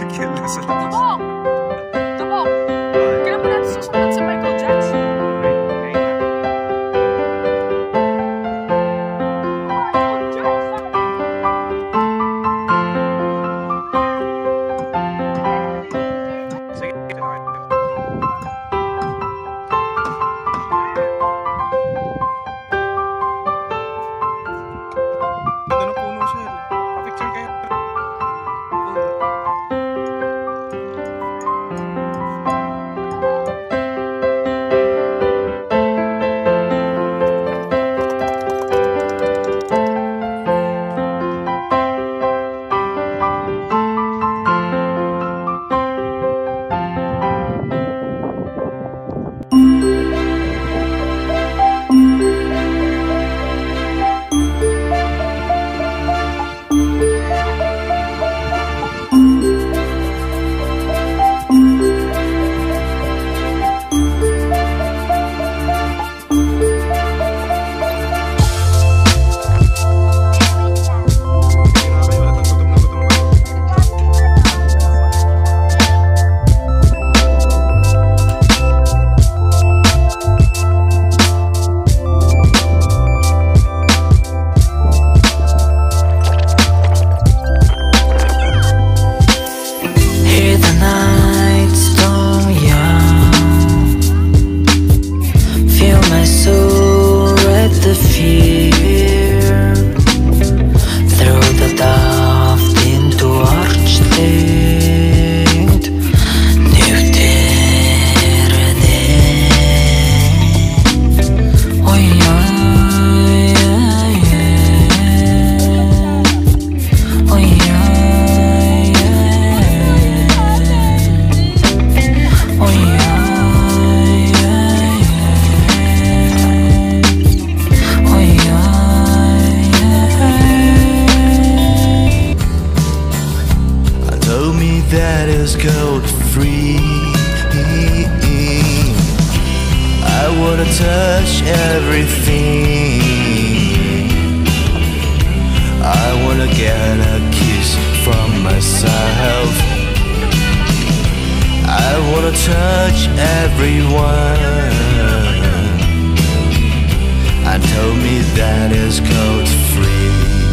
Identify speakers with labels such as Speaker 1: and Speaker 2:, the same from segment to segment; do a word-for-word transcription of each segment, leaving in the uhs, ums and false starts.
Speaker 1: Sige, sa labas.
Speaker 2: Tabok! Tabok! Kailan mo natin susunod sa Michael Jackson?
Speaker 3: That is gold free. I wanna touch everything. I wanna get a kiss from myself. I wanna touch everyone, and told me that is gold free.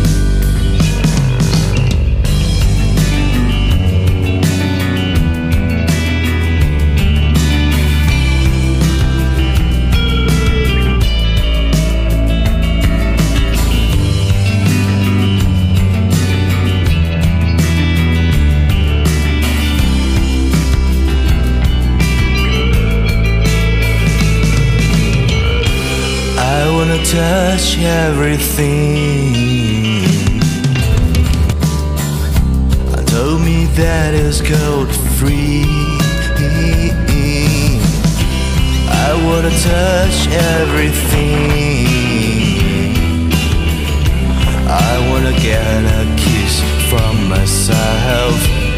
Speaker 3: Touch everything. And told me that is gold free. I wanna touch everything. I wanna get a kiss from myself.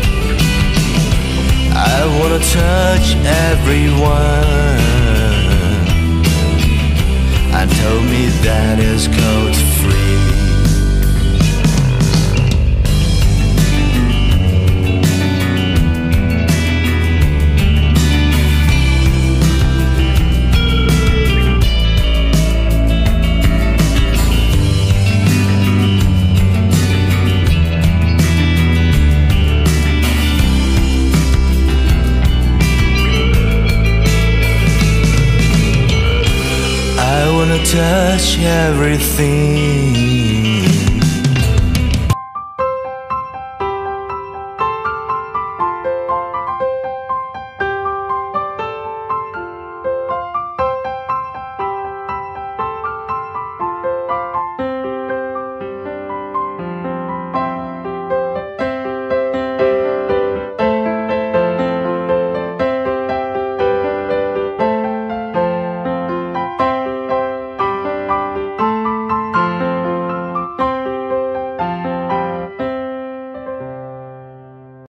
Speaker 3: I wanna touch everyone, and told me that is gold free. Touch everything.